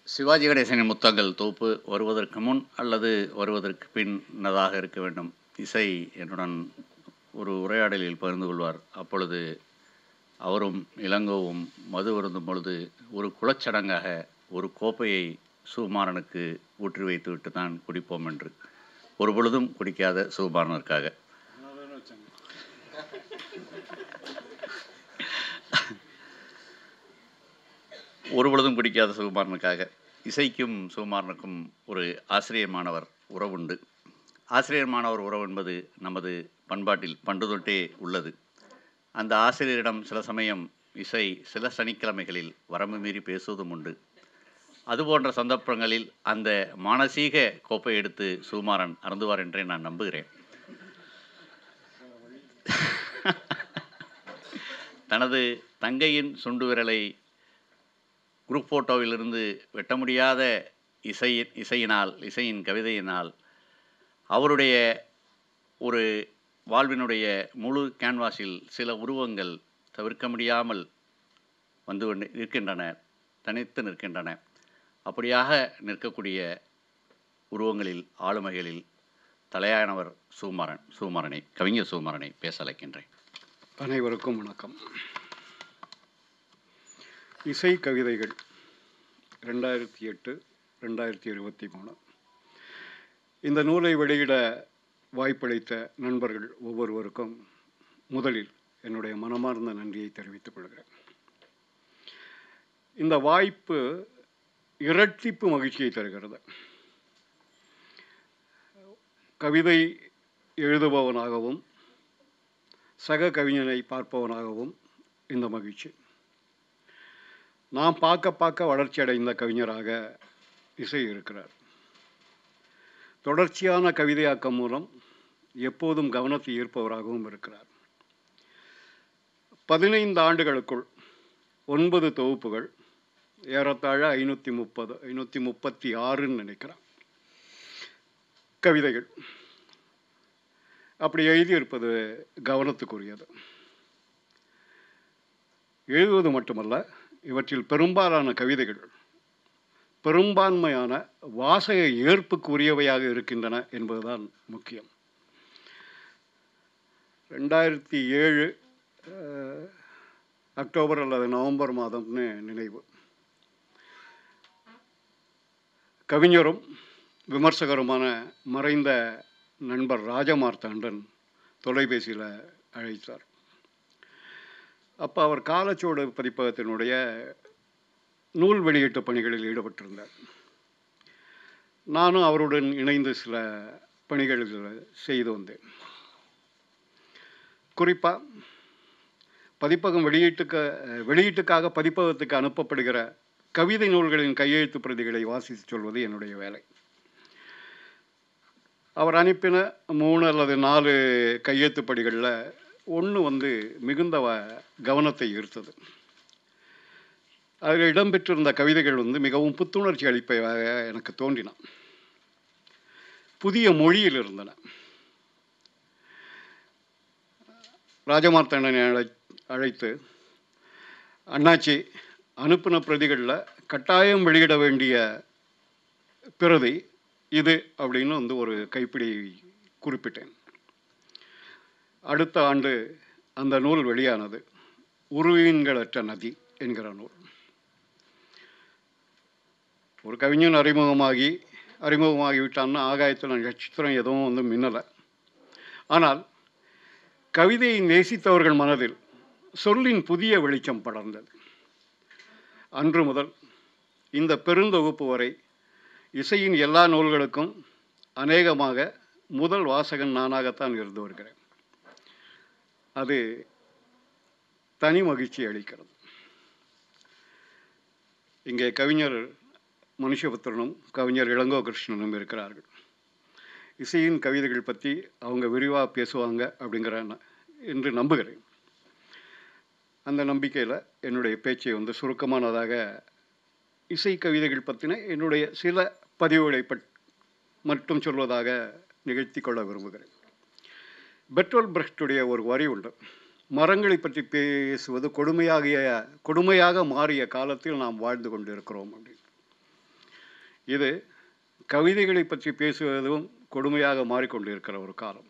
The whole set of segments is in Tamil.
சிவாஜி கணேசனின் முத்தங்கள் தொகுப்பு வருவதற்கு முன் அல்லது வருவதற்கு பின்னதாக இருக்க வேண்டும். இசை என்னுடன் ஒரு உரையாடலில் பகிர்ந்து கொள்வார். அப்பொழுது அவரும் இளங்கோவும் மது வருந்தும் பொழுது ஒரு குலச்சடங்காக ஒரு கோப்பையை சுகுமாரனுக்கு ஊற்றி வைத்துவிட்டு தான் குடிப்போம் என்று. ஒரு பொழுதும் குடிக்காத சுகுமாரனுக்காக. ஒரு பொழுதும் குடிக்காத சுகுமாரனுக்காக. இசைக்கும் சுகுமாரனுக்கும் ஒரு ஆசிரியர் மாணவர் உறவுண்டு. ஆசிரியர் மாணவர் உறவு என்பது நமது பண்பாட்டில் பண்டு தொட்டே உள்ளது. அந்த ஆசிரியரிடம் சில சமயம் இசை சில சனிக்கிழமைகளில் வரம்பு மீறி பேசுவதும் உண்டு. அதுபோன்ற சந்தர்ப்பங்களில் அந்த மானசீக கோப்பை எடுத்து சுகுமாரன் அருந்துவார் என்றே நான் நம்புகிறேன். தனது தங்கையின் சுண்டு விரலை குரூப் ஃபோட்டோவிலிருந்து வெட்ட முடியாத இசையின் கவிதையினால் அவருடைய ஒரு வாழ்வினுடைய முழு கேன்வாஸில் சில உருவங்கள் தவிர்க்க முடியாமல் வந்து கொண்டு இருக்கின்றன, தனித்து நிற்கின்றன. அப்படியாக நிற்கக்கூடிய உருவங்களில் ஆளுமைகளில் தலையானவர் சுகுமாரனை, கவிஞர் சுகுமாரனை பேச அழைக்கின்றேன். அனைவருக்கும் வணக்கம். இசை கவிதைகள் 2008, 2023. இந்த நூலை வெளியிட வாய்ப்பளித்த நண்பர்கள் ஒவ்வொருவருக்கும் முதலில் என்னுடைய மனமார்ந்த நன்றியை தெரிவித்துக் கொள்கிறேன். இந்த வாய்ப்பு இரட்டிப்பு மகிழ்ச்சியை தருகிறது. கவிதை எழுதுபவனாகவும் சக கவிஞனை பார்ப்பவனாகவும் இந்த மகிழ்ச்சி. நாம் பார்க்க வளர்ச்சி அடைந்த கவிஞராக இசை இருக்கிறார். தொடர்ச்சியான கவிதையாக்கம் மூலம் எப்போதும் கவனத்தை ஈர்ப்பவராகவும் இருக்கிறார். 15 ஆண்டுகளுக்குள் 9 தொகுப்புகள், ஏறத்தாழ 536 நினைக்கிறேன் கவிதைகள் அப்படி எழுதியிருப்பது கவனத்துக்குரியது. எழுதுவது மட்டுமல்ல, இவற்றில் பெரும்பாலான கவிதைகள் பெரும்பான்மையான வாசக ஏற்புக்குரியவையாக இருக்கின்றன என்பதுதான் முக்கியம். 2007 அக்டோபர் அல்லது நவம்பர் மாதம்னு நினைவு. கவிஞரும் விமர்சகருமான மறைந்த நண்பர் ராஜமார்த்தாண்டன் தொலைபேசியில் அழைத்தார். அப்போ அவர் காலச்சோடு பதிப்பகத்தினுடைய நூல் வெளியீட்டு பணிகளில் ஈடுபட்டிருந்தார். நானும் அவருடன் இணைந்து சில பணிகளில் செய்து வந்தேன். குறிப்பாக பதிப்பகம் வெளியீட்டுக்காக பதிப்பகத்துக்கு அனுப்பப்படுகிற கவிதை நூல்களின் கையெழுத்து பிரதிகளை வாசித்து சொல்வது என்னுடைய வேலை. அவர் அனுப்பின 3 அல்லது 4 கையெழுத்து படிகளில் ஒன்று மிகுந்த கவனத்தை ஈர்த்தது. அதில் இடம்பெற்றிருந்த கவிதைகள் மிகவும் புத்துணர்ச்சி அளிப்பதாக எனக்கு தோன்றின. புதிய மொழியில் இருந்தன. ராஜமார்த்தாண்டனை அழைத்து, அண்ணாச்சி அனுப்பின பிரதிகளில் கட்டாயம் வெளியிட வேண்டிய பிரதி இது அப்படின்னு ஒரு கைப்பிடி குறிப்பிட்டேன். அடுத்த ஆண்டு அந்த நூல் வெளியானது. உருவீன்களற்ற நதி என்கிற நூல். ஒரு கவிஞன் அறிமுகமாகிவிட்டான்னா ஆகாயத்தில் நட்சத்திரம் எதுவும் மின்னலை. ஆனால் கவிதையை நேசித்தவர்கள் மனதில் சொல்லின் புதிய வெளிச்சம் படர்ந்தது. அன்று முதல் இந்த பெருந்தொகுப்பு வரை இசையின் எல்லா நூல்களுக்கும் அநேகமாக முதல் வாசகன் நானாகத்தான் இருந்து வருகிறேன். அது தனி மகிழ்ச்சி அளிக்கிறது. இங்கே கவிஞர் மனுஷபுத்திரனும் கவிஞர் இளங்கோ கிருஷ்ணனும் இருக்கிறார்கள். இசையின் கவிதைகள் பற்றி அவங்க விரிவாக பேசுவாங்க என்று நம்புகிறேன். அந்த நம்பிக்கையில் என்னுடைய பேச்சை சுருக்கமானதாக இசை கவிதைகள் பற்றின என்னுடைய சில பதிவுகளை மட்டும் சொல்வதாக நிகழ்த்தி கொள்ள விரும்புகிறேன். பெர்டோல்ட் பிரக்ட்டுடைய ஒரு வரி உண்டு. மரங்களை பற்றி பேசுவது கொடுமையாக மாறிய காலத்தில் நாம் வாழ்ந்து கொண்டிருக்கிறோம் அப்படின்னு. இது கவிதைகளை பற்றி பேசுவதும் கொடுமையாக மாறிக்கொண்டிருக்கிற ஒரு காலம்.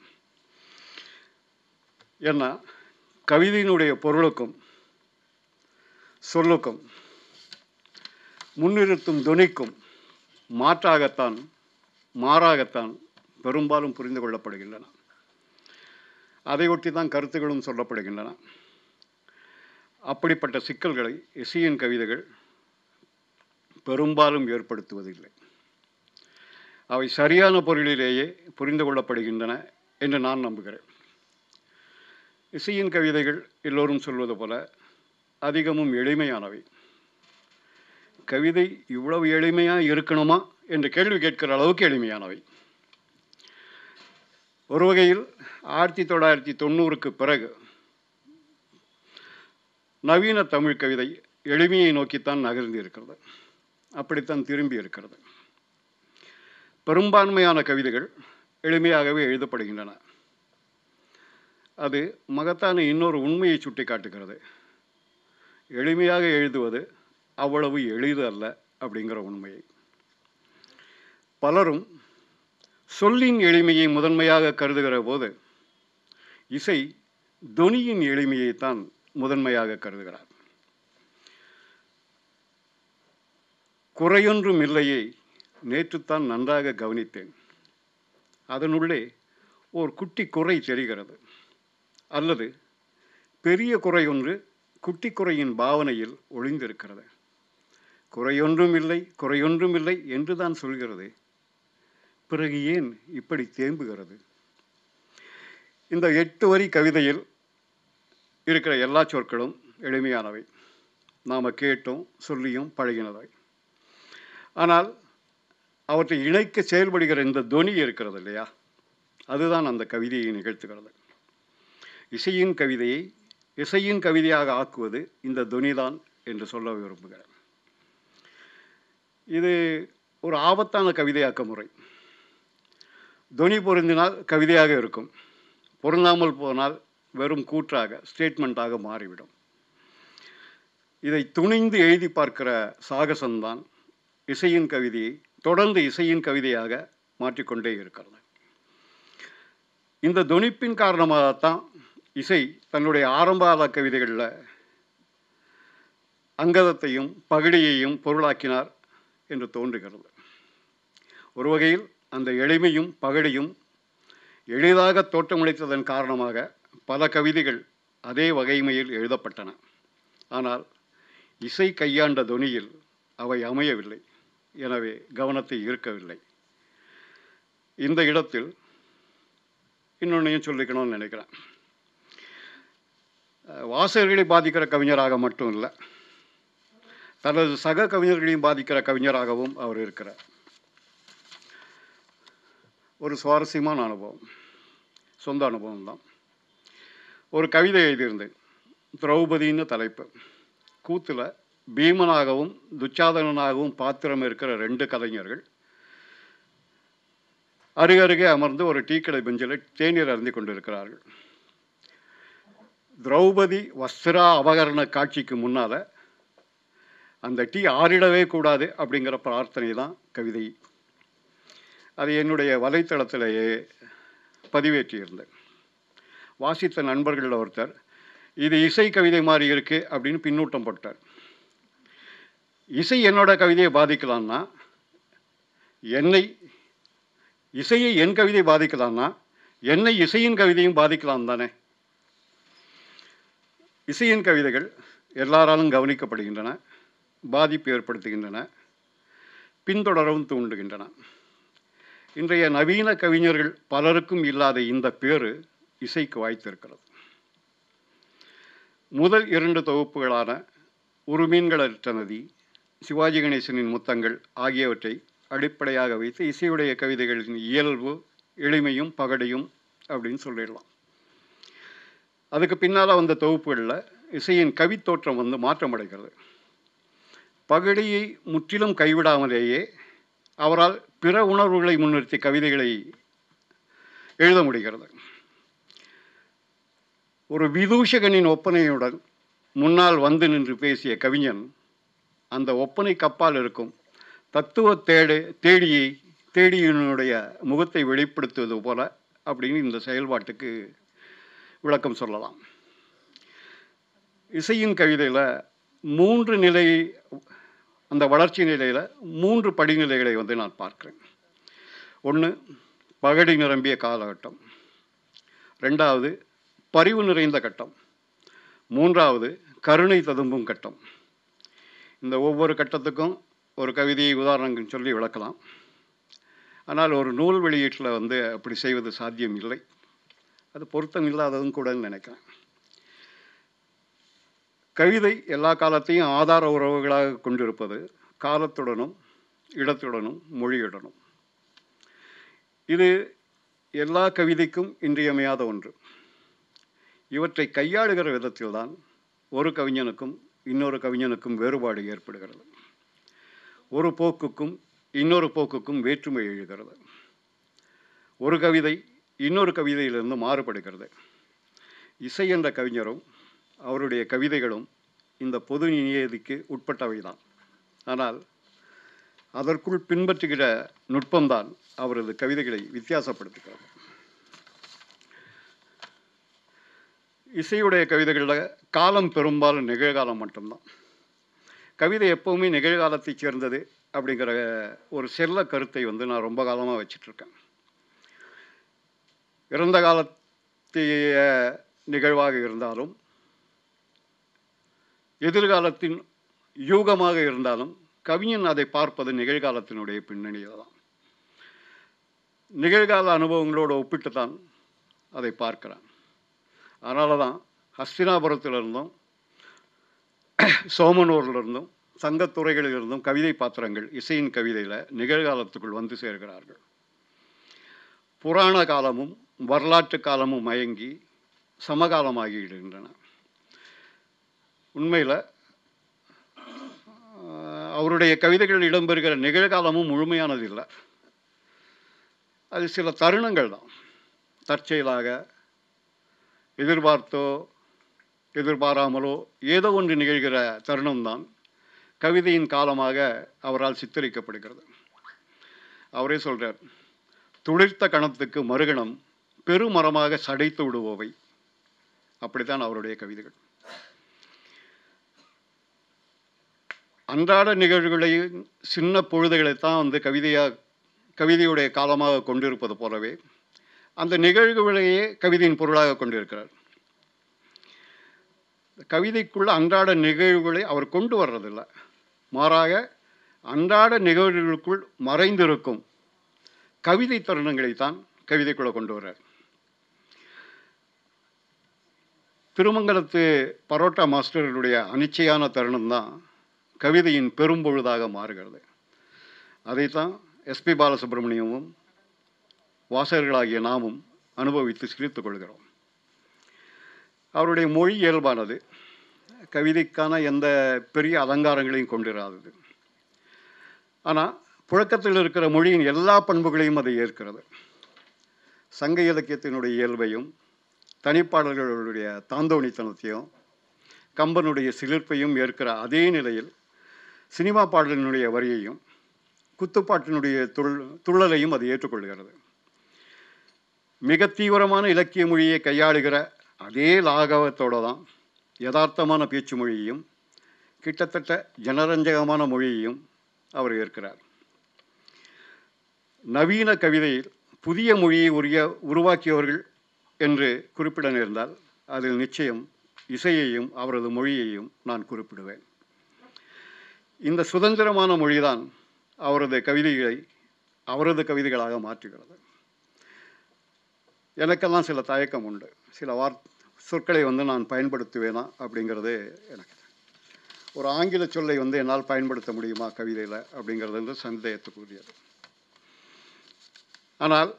ஏன்னா கவிதையினுடைய பொருளுக்கும் சொல்லுக்கும் முன்னிறுத்தும் துணிக்கும் மாறாகத்தான் பெரும்பாலும் புரிந்து கொள்ளப்படுகின்றன. அதை ஒட்டி தான் கருத்துகளும் சொல்லப்படுகின்றன. அப்படிப்பட்ட சிக்கல்களை இசையின் கவிதைகள் பெரும்பாலும் ஏற்படுத்துவதில்லை. அவை சரியான பொருளிலேயே புரிந்து கொள்ளப்படுகின்றன என்று நான் நம்புகிறேன். இசையின் கவிதைகள் எல்லோரும் சொல்வது போல அதிகமும் எளிமையானவை. கவிதை இவ்வளவு எளிமையாக இருக்கணுமா என்று கேள்வி கேட்கிற அளவுக்கு எளிமையானவை. ஒரு வகையில் 1990க்கு பிறகு நவீன தமிழ் கவிதை எளிமையை நோக்கித்தான் நகர்ந்து இருக்கிறது. அப்படித்தான் திரும்பி இருக்கிறது. பெரும்பான்மையான கவிதைகள் எளிமையாகவே எழுதப்படுகின்றன. அது மகத்தான இன்னொரு உண்மையை சுட்டி காட்டுகிறது. எளிமையாக எழுதுவது அவ்வளவு எளிது அல்ல அப்படிங்கிற உண்மையை. பலரும் சொல்லின் எளிமையை முதன்மையாக கருதுகிற போது இசை தொனியின் எளிமையைத்தான் முதன்மையாக கருதுகிறார். குறையொன்றும் இல்லையே நேற்றுத்தான் நன்றாக கவனித்தேன். அதனுள்ளே ஓர் குட்டி குறை தெரிகிறது. அல்லது பெரிய குறை ஒன்று குட்டி குறையின் பாவனையில் ஒளிந்திருக்கிறது. குறையொன்றும் இல்லை என்று தான் சொல்கிறது. பிறகு ஏன் இப்படி தேம்புகிறது? இந்த 8 வரி கவிதையில் இருக்கிற எல்லா சொற்களும் எளிமையானவை. நாம் கேட்டோம், சொல்லியும் பழகினவை. ஆனால் அவற்றை இணைக்க செயல்படுகிற இந்த தொனி இருக்கிறது இல்லையா, அதுதான் அந்த கவிதையை நிகழ்த்துகிறது. இசையின் கவிதையை இசையின் கவிதையாக ஆக்குவது இந்த தொனிதான் என்று சொல்ல விரும்புகிறேன். இது ஒரு ஆபத்தான கவிதையாக்க முறை. தொனி பொருந்தினால் கவிதையாக இருக்கும், பொருந்தாமல் போனால் வெறும் கூற்றாக ஸ்டேட்மெண்ட்டாக மாறிவிடும். இதை துணிந்து எழுதி பார்க்கிற சாகசம்தான் இசையின் கவிதையை தொடர்ந்து இசையின் கவிதையாக மாற்றிக்கொண்டே இருக்கிறது. இந்த தொனிப்பின் காரணமாகத்தான் இசை தன்னுடைய ஆரம்பகால கவிதைகளில் அங்கதத்தையும் பகடியையும் பொருளாக்கினார் என்று தோன்றுகிறது. ஒரு வகையில் அந்த எளிமையும் பகடியும் எளிதாக தோற்றமளித்ததன் காரணமாக பல கவிதைகள் அதே வகைமையில் எழுதப்பட்டன. ஆனால் இசை கையாண்ட தொனியில் அவை அமையவில்லை, எனவே கவனத்தை ஈர்க்கவில்லை. இந்த இடத்தில் இன்னொன்னையும் சொல்லிக்கணும்னு நினைக்கிறேன். வாசகர்களை பாதிக்கிற கவிஞராக மட்டும் இல்லை, தனது சக கவிஞர்களையும் பாதிக்கிற கவிஞராகவும் அவர் இருக்கிறார். ஒரு சுவாரஸ்யமான அனுபவம், சொந்த அனுபவம் தான். ஒரு கவிதை எழுதியிருந்தேன். திரௌபதின்னு தலைப்பு. கூத்தில் பீமனாகவும் துச்சாதனனாகவும் பாத்திரம் இருக்கிற 2 கலைஞர்கள் அருகருகே அமர்ந்து ஒரு டீக்கடை பெஞ்சில் தேநீர் அருந்தி கொண்டிருக்கிறார்கள். திரௌபதி வஸ்திரா அபகரண காட்சிக்கு முன்னால் அந்த டீ ஆறிடவே கூடாது அப்படிங்கிற பிரார்த்தனை தான் கவிதை. அது என்னுடைய வலைத்தளத்திலேயே பதிவேற்றியிருந்தேன். வாசித்த நண்பர்களில் ஒருத்தர், இது இசை கவிதை மாதிரி இருக்குது அப்படின்னு பின்னூட்டம் போட்டார். இசை என்னோட கவிதையை பாதிக்கலான்னா, இசையை என் கவிதை பாதிக்கலான்னா என்னை இசையின் கவிதையும் பாதிக்கலாம் தானே. இசையின் கவிதைகள் எல்லாராலும் கவனிக்கப்படுகின்றன, பாதிப்பு ஏற்படுத்துகின்றன, பின்தொடரவும் தூண்டுகின்றன. இன்றைய நவீன கவிஞர்கள் பலருக்கும் இல்லாத இந்த பேரு இசைக்கு வாய்த்திருக்கிறது. முதல் 2 தொகுப்புகளான ஒரு மீன்களற்ற நதி, சிவாஜி கணேசனின் முத்தங்கள் ஆகியவற்றை அடிப்படையாக வைத்து இசையுடைய கவிதைகளின் இயல்பு, எளிமையும் பகடையும் அப்படின்னு சொல்லிடலாம். அதுக்கு பின்னால் வந்த தொகுப்புகளில் இசையின் கவித்தோற்றம் மாற்றமடைகிறது. பகடியை முற்றிலும் கைவிடாமலேயே அவரால் பிற உணர்வுகளை முன்னிறுத்தி கவிதைகளை எழுத முடிகிறது. ஒரு விதூஷகனின் ஒப்பனையுடன் முன்னால் வந்து நின்று பேசிய கவிஞன் அந்த ஒப்பனை கப்பால் இருக்கும் தத்துவ தேடியினுடைய முகத்தை வெளிப்படுத்துவது போல அப்படின்னு இந்த செயல்பாட்டுக்கு விளக்கம் சொல்லலாம். இசையின் கவிதையில் 3 நிலை, அந்த வளர்ச்சி நிலையில் 3 படிநிலைகளை வந்து நான் பார்க்கிறேன். ஒன்று பகடி நிரம்பிய காலகட்டம், 2வது பரிவு நிறைந்த கட்டம், 3வது கருணை ததும்பும் கட்டம். இந்த ஒவ்வொரு கட்டத்துக்கும் ஒரு கவிதையை உதாரணம் சொல்லி விளக்கலாம். ஆனால் ஒரு நூல் வெளியீட்டில் வந்து அப்படி செய்வது சாத்தியம் இல்லை. அது பொருத்தம் இல்லாததும் கூட நினைக்கிறேன். கவிதை எல்லா காலத்தையும் ஆதார உறவுகளாக கொண்டிருப்பது காலத்துடனும் இடத்துடனும் மொழியுடனும். இது எல்லா கவிதைக்கும் இன்றியமையாத ஒன்று. இவற்றை கையாளுகிற விதத்தில்தான் ஒரு கவிஞனுக்கும் இன்னொரு கவிஞனுக்கும் வேறுபாடு ஏற்படுகிறது. ஒரு போக்குக்கும் இன்னொரு போக்குக்கும் வேற்றுமை எழுகிறது. ஒரு கவிதை இன்னொரு கவிதையிலிருந்து மாறுபடுகிறது. இசை என்ற கவிஞரும் அவருடைய கவிதைகளும் இந்த பொது நியதிக்கு உட்பட்டவைதான். ஆனால் அதற்குள் பின்பற்றுகிற நுட்பம்தான் அவரது கவிதைகளை வித்தியாசப்படுத்துகிறது. இசையுடைய கவிதைகளில் காலம் பெரும்பாலும் நிகழ்காலம் மட்டும்தான். கவிதை எப்போவுமே நிகழ்காலத்தை சேர்ந்தது அப்படிங்கிற ஒரு செல்ல கருத்தை வந்து நான் ரொம்ப காலமாக வச்சிட்ருக்கேன். இறந்த காலத்திய நிகழ்வாக இருந்தாலும் எதிர்காலத்தின் யூகமாக இருந்தாலும் கவிஞன் அதை பார்ப்பது நிகழ்காலத்தினுடைய பின்னணியில் தான். நிகழ்கால அனுபவங்களோடு ஒப்பிட்டு தான் அதை பார்க்கிறான். அதனால தான் ஹஸ்தினாபுரத்திலிருந்தும் சோமனூரிலிருந்தும் சங்கத்துறைகளிலிருந்தும் கவிதை பாத்திரங்கள் இசையின் கவிதையில் நிகழ்காலத்துக்குள் வந்து சேர்கிறார்கள். புராண காலமும் வரலாற்று காலமும் மயங்கி சமகாலமாகிவிடுகின்றன. உண்மையில் அவருடைய கவிதைகள் இடம்பெறுகிற நிகழ்காலமும் முழுமையானது இல்லை. அது சில தருணங்கள் தான். தற்செயலாக எதிர்பார்த்தோ எதிர்பாராமலோ ஏதோ ஒன்று நிகழ்கிற தருணம்தான் கவிதையின் காலமாக அவரால் சித்தரிக்கப்படுகிறது. அவரே சொல்கிறார், துளிர்த்த கணத்துக்கு மறுகணம் பெருமரமாக சடைத்து விடுவோவை. அப்படித்தான் அவருடைய கவிதைகள். அன்றாட நிகழ்வுகளையும் சின்ன பொழுதுகளைத்தான் வந்து கவிதையுடைய காலமாக கொண்டிருப்பது போலவே அந்த நிகழ்வுகளையே கவிதையின் பொருளாக கொண்டிருக்கிறார். கவிதைக்குள்ள அன்றாட நிகழ்வுகளை அவர் கொண்டு வர்றதில்லை. மாறாக அன்றாட நிகழ்வுகளுக்குள் மறைந்திருக்கும் கவிதை தருணங்களைத்தான் கவிதைக்குள்ளே கொண்டு வர்றார். திருமங்கலத்து பரோட்டா மாஸ்டர்களுடைய அனிச்சையான தருணம் தான் கவிதையின் பெரும்பொழுதாக மாறுகிறது. அதைத்தான் எஸ்பி பாலசுப்ரமணியமும் வாசகர்களாகிய நாமும் அனுபவித்து சிரித்து கொள்கிறோம். அவருடைய மொழி இயல்பானது, கவிதைக்கான எந்த பெரிய அலங்காரங்களையும் கொண்டிராதது. ஆனால் புழக்கத்தில் இருக்கிற மொழியின் எல்லா பண்புகளையும் அதை ஏற்கிறது. சங்க இலக்கியத்தினுடைய இயல்பையும் தனிப்பாடல்களுடைய தாந்தோணித்தனத்தையும் கம்பனுடைய சிலிர்ப்பையும் ஏற்கிற அதே நிலையில் சினிமா பாடலினுடைய வரியையும் குத்துப்பாட்டினுடைய துள்ளலையும் அது ஏற்றுக்கொள்கிறது. மிக தீவிரமான இலக்கிய மொழியை கையாளுகிற அதே லாகவத்தோடு தான் யதார்த்தமான பேச்சு மொழியையும் கிட்டத்தட்ட ஜனரஞ்சகமான மொழியையும் அவர் ஏற்கிறார். நவீன கவிதையில் புதிய மொழியை உருவாக்கியவர்கள் என்று குறிப்பிட நேர்ந்தால் அதில் நிச்சயம் இசையையும் அவரது மொழியையும் நான் குறிப்பிடுவேன். இந்த சுதந்திரமான மொழிதான் அவரது கவிதைகளாக மாற்றுகிறது. எனக்கெல்லாம் சில தயக்கம் உண்டு. சில சொற்களை வந்து நான் பயன்படுத்துவேனா அப்படிங்கிறது எனக்கு. ஒரு ஆங்கில சொல்லை வந்து என்னால் பயன்படுத்த முடியுமா கவிதையில் அப்படிங்கிறது வந்து சந்தேகத்துக்குரியது. ஆனால்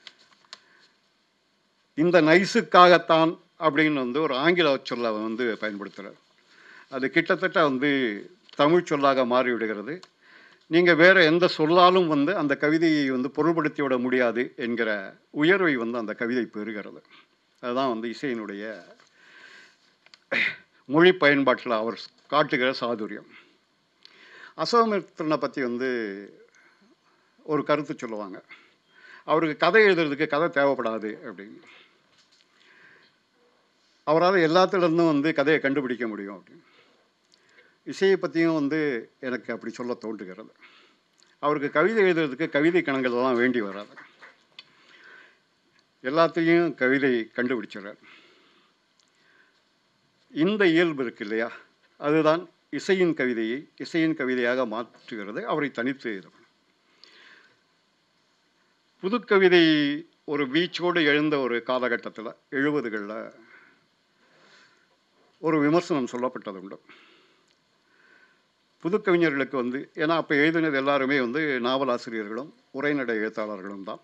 இந்த நைஸுக்காகத்தான் அப்படின்னு வந்து ஒரு ஆங்கில சொல்லை வந்து பயன்படுத்துகிறார். அது கிட்டத்தட்ட வந்து தமிழ் சொல்லாக மாறிவிடுகிறது. நீங்கள் வேறு எந்த சொல்லாலும் வந்து அந்த கவிதையை வந்து பொருள்படுத்தி விட முடியாது என்கிற உயர்வை வந்து அந்த கவிதை பெறுகிறது. அதுதான் வந்து இசையினுடைய மொழி பயன்பாட்டில் அவர் காட்டுகிற சாதுரியம். அசோகமித்திரனை பற்றி வந்து ஒரு கருத்து சொல்லுவாங்க. அவருக்கு கதை எழுதுறதுக்கு கதை தேவைப்படாது அப்படின்னு. அவரால் எல்லாத்துலேருந்தும் வந்து கதையை கண்டுபிடிக்க முடியும் அப்படின்னு. இசையை பற்றியும் வந்து எனக்கு அப்படி சொல்ல தோன்றுகிறது. அவருக்கு கவிதை எழுதுறதுக்கு கவிதை கணங்கள்லாம் வேண்டி வராது. எல்லாத்தையும் கவிதை கண்டுபிடிச்சிடறார். இந்த இயல்பு இருக்கு இல்லையா, அதுதான் இசையின் கவிதையை இசையின் கவிதையாக மாற்றுகிறது. அவரை தனித்து இது புதுக்கவிதை ஒரு வீச்சோடு எழுந்த ஒரு காலகட்டத்தில் 70களில் ஒரு விமர்சனம் சொல்லப்பட்டது உண்டு. புதுக்கவிஞர்களுக்கு வந்து, ஏன்னா அப்போ எழுதினது எல்லாருமே வந்து நாவலாசிரியர்களும் உரைநடை எழுத்தாளர்களும் தான்.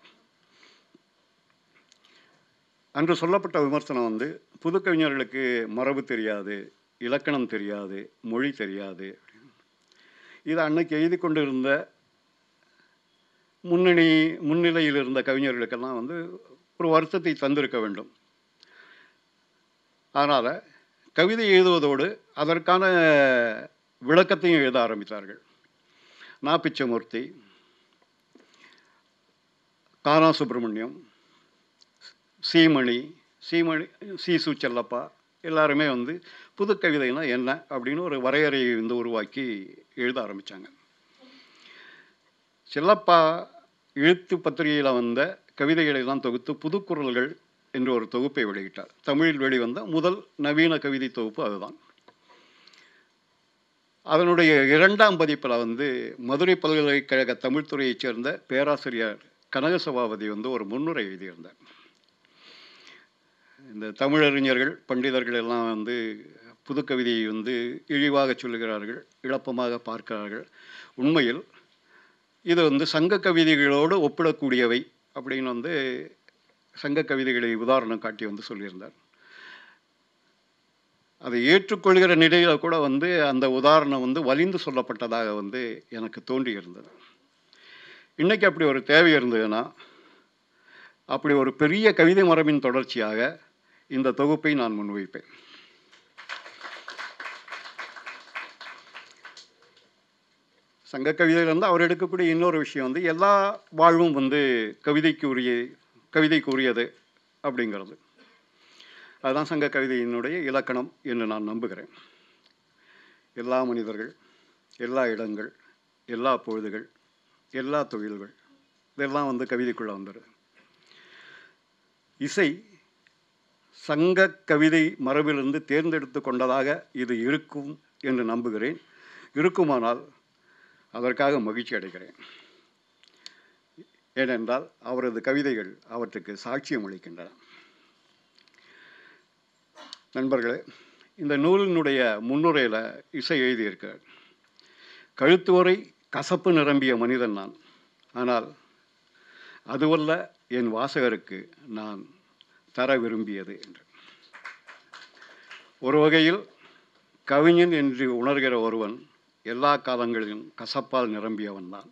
அன்று சொல்லப்பட்ட விமர்சனம் வந்து, புதுக்கவிஞர்களுக்கு மரபு தெரியாது, இலக்கணம் தெரியாது, மொழி தெரியாது. இது அன்னைக்கு எழுதி கொண்டு இருந்த முன்னிலையில் இருந்த கவிஞர்களுக்கெல்லாம் வந்து ஒரு வருத்தத்தை தந்திருக்க வேண்டும். அதனால் கவிதை எழுதுவதோடு அதற்கான விளக்கத்தையும் எழுத ஆரம்பித்தார்கள். நா. பிச்சமூர்த்தி, கானா சுப்பிரமணியம், சீமணி, சு. செல்லப்பா எல்லாருமே வந்து புது கவிதைனா என்ன அப்படின்னு ஒரு வரையறையை வந்து உருவாக்கி எழுத ஆரம்பித்தாங்க. செல்லப்பா எழுத்து பத்திரிகையில் வந்த கவிதைகளெல்லாம் தொகுத்து புதுக்குறள்கள் என்று ஒரு தொகுப்பை வெளியிட்டார். தமிழில் வெளிவந்த முதல் நவீன கவிதை தொகுப்பு அதுதான். அதனுடைய 2ஆம் பதிப்பில் வந்து மதுரை பல்கலைக்கழக தமிழ்துறையைச் சேர்ந்த பேராசிரியர் கனக சபாபதி வந்து ஒரு முன்னுரை எழுதியிருந்தார். இந்த தமிழறிஞர்கள் பண்டிதர்கள் எல்லாம் வந்து புதுக்கவிதையை வந்து இழிவாக சொல்லுகிறார்கள், இழப்பமாக பார்க்கிறார்கள். உண்மையில் இது வந்து சங்க கவிதைகளோடு ஒப்பிடக்கூடியவை அப்படின்னு வந்து சங்க கவிதைகளை உதாரணம் காட்டி வந்து சொல்லியிருந்தார். அதை ஏற்றுக்கொள்கிற நிலையில் கூட வந்து அந்த உதாரணம் வந்து வலிந்து சொல்லப்பட்டதாக வந்து எனக்கு தோன்றி இருந்தது. இன்றைக்கி அப்படி ஒரு தேவை இருந்ததுன்னா, அப்படி ஒரு பெரிய கவிதை மரபின் தொடர்ச்சியாக இந்த தொகுப்பை நான் முன்வைப்பேன். சங்க கவிதையில் வந்து அவர் எடுக்கக்கூடிய இன்னொரு விஷயம் வந்து எல்லா வாழ்வும் வந்து கவிதைக்குரியது அப்படிங்கிறது. அதுதான் சங்க கவிதையினுடைய இலக்கணம் என்று நான் நம்புகிறேன். எல்லா மனிதர்கள், எல்லா இடங்கள், எல்லா பொழுதுகள், எல்லா தொழில்கள், இதெல்லாம் வந்து கவிதைக்குள்ளே வந்துடுது. இசை சங்க கவிதை மரபிலிருந்து தேர்ந்தெடுத்து கொண்டதாக இது இருக்கும் என்று நம்புகிறேன். இருக்குமானால் அதற்காக மகிழ்ச்சி அடைகிறேன். ஏனென்றால் அவரது கவிதைகள் அவற்றுக்கு சாட்சியம் அளிக்கின்றன. நண்பர்களே, இந்த நூலினுடைய முன்னுரையில் இசை எழுதியிருக்கிறார். கழுத்து வரை கசப்பு நிரம்பிய மனிதன் நான், ஆனால் அதுவல்ல என் வாசகருக்கு நான் தர விரும்பியது என்று. ஒரு வகையில் கவிஞன் என்று உணர்கிற ஒருவன் எல்லா காலங்களிலும் கசப்பால் நிரம்பியவன் தான்.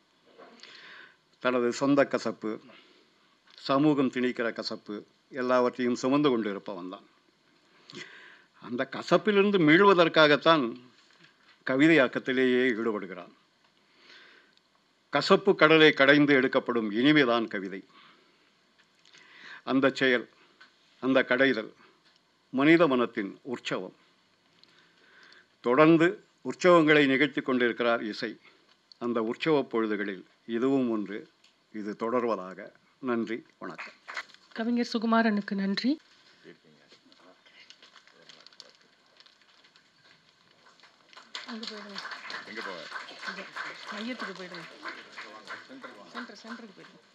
தனது சொந்த கசப்பு, சமூகம் திணிக்கிற கசப்பு எல்லாவற்றையும் சுமந்து கொண்டு இருப்பவன் தான். அந்த கசப்பிலிருந்து மீள்வதற்காகத்தான் கவிதையாக்கத்திலேயே ஈடுபடுகிறான். கசப்பு கடலை கடைந்து எடுக்கப்படும் இனிமைதான் கவிதை. அந்த செயல், அந்த கடைதல் மனித மனத்தின் உற்சவம். தொடர்ந்து உற்சவங்களை நிகழ்த்தி கொண்டிருக்கிறார் இசை. அந்த உற்சவ பொழுதுகளில் இதுவும் ஒன்று. இது தொடர்வதாக. நன்றி, வணக்கம். கவிஞர் சுகுமாரனுக்கு நன்றி. மையத்துக்கு போயிடுங்க. சென்டருக்கு போயிடுங்க.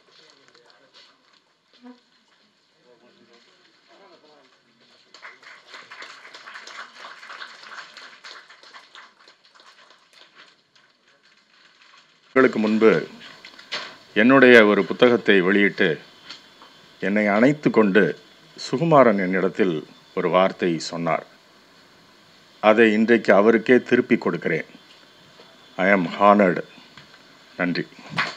முன்பு என்னுடைய ஒரு புத்தகத்தை வெளியிட்டு என்னை அணைத்து கொண்டு சுகுமாரன் என்னிடத்தில் ஒரு வார்த்தை சொன்னார். அதை இன்றைக்கு அவருக்கே திருப்பி கொடுக்கிறேன். ஐ ஆம் ஹானர்டு. நன்றி.